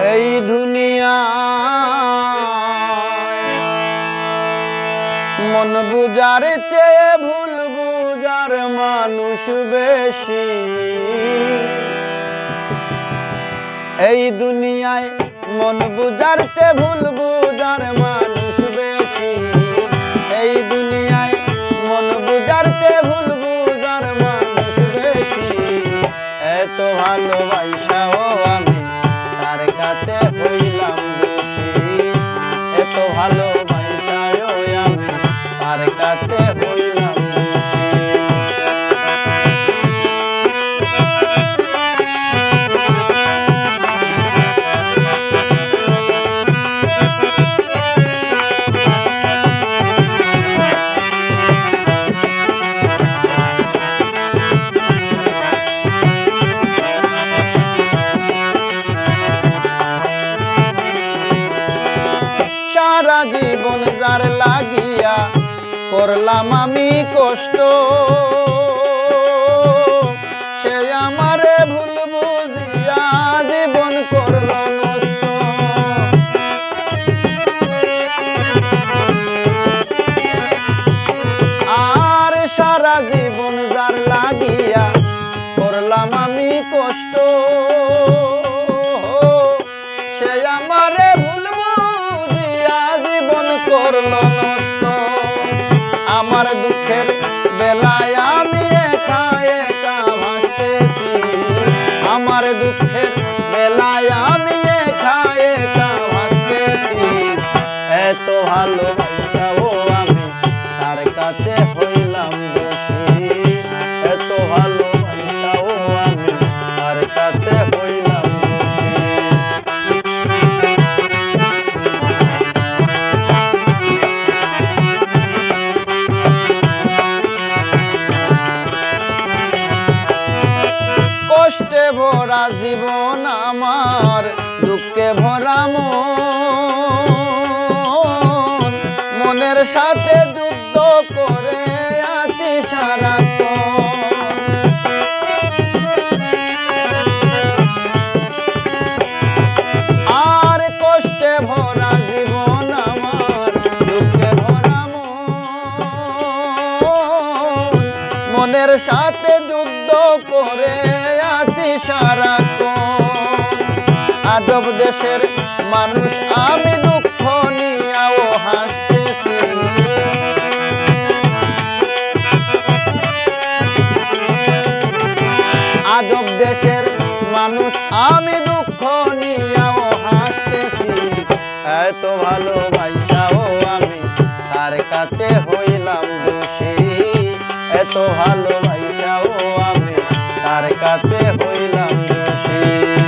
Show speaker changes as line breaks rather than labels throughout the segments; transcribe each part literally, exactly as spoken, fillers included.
এই দুনিয়া মন বুঝার চেয়ে ভুল বুঝার মানুষ বেশি। এই দুনিয়ায় মন বুঝার চেয়ে ভুল বুঝার মানুষ বেশি। এই দুনিয়ায় মন বুঝার চেয়ে ভুল বুঝার মানুষ বেশি। এত ভালোবাসাও আমি তার কাছে হইলাম দোষী। এত ভালোবাসাও আমি তার কাছে হইলাম দোষী। সারা জীবন যার লাগিয়া করলাম আমি কষ্ট, সে আমারে ভুল বুঝিয়া জীবন করল নষ্ট। আর সারা জীবন যার লাগিয়া করলাম আমি কষ্ট, সে আমারে ভুল করল নষ্ট। আমার দুঃখের বেলায় আমি একা একা ভাসতেছি। আমার দুঃখের বেলায় আমি একা একা ভাসতেছি। এত ভালোবাসাও আমি তার কাছে হইলাম দোষী। এত ভালোবাসাও আমি তার কাছে হইলাম দোষী। কষ্টে ভরা জীবন আমার, দুঃখে ভরা মন, মনের সাথে যুদ্ধ করে আছি সারাক্ষণ। আর কষ্টে ভরা জীবন আমার, দুঃখে ভরা মন, মনের সাথে যুদ্ধ করে আছি সারাক্ষণ। আজব দেশের মানুষ আমি, দুঃখ নিয়াও হাসতেছি। আজব দেশের মানুষ আমি, দুঃখ নিয়াও হাসতেছি। এত ভালোবাসাও আমি তার কাছে হইলাম দোষী। এত ভালোবাসাও আমি তার কাছে হইলাম দোষী।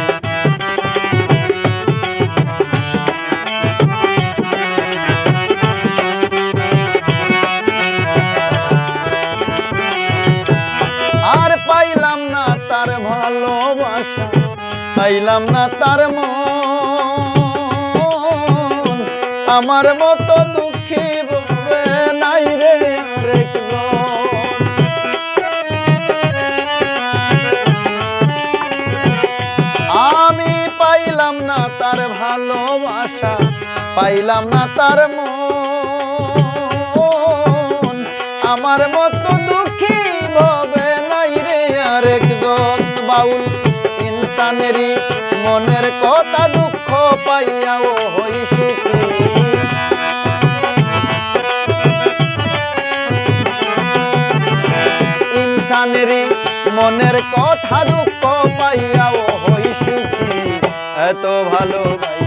আর পাইলাম না তার ভালোবাসা, পাইলাম না তার মন। আমার মতো দুঃখী বলবে নাই রে আরেকজন। আমি পাইলাম না তার ভালোবাসা, পাইলাম না তার মন। আমার মতো দুঃখী হবে নাই রে আরেকজন। বাউল ইনসানেরই মনের কথা, দুঃখ পাইয়াও হই সুখী। ইনসানেরই মনের কথা, দুঃখ পাইয়াও হই সুখী। এত ভালোবাসা